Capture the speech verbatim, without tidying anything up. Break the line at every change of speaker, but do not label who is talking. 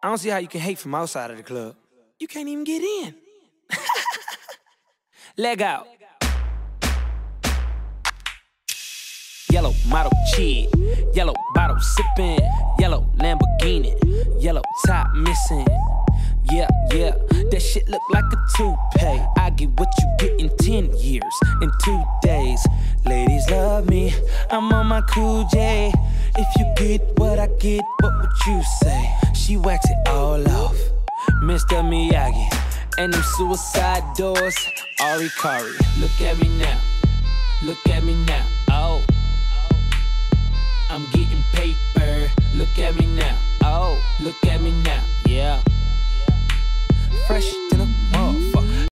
I don't see how you can hate from outside of the club. You can't even get in. Leg out. Yellow model cheat, yellow bottle sipping, yellow Lamborghini, yellow top missing. Yeah, yeah, that shit look like a toupee. I get what you get in ten years, in two days. Ladies love me, I'm on my cool J. If you get what I get, what would you say? She wax it all off, Mister Miyagi. And them suicide doors, Ari Kari. Look at me now, look at me now, oh. I'm getting paper, look at me now, oh. Look at me now, yeah. Fresh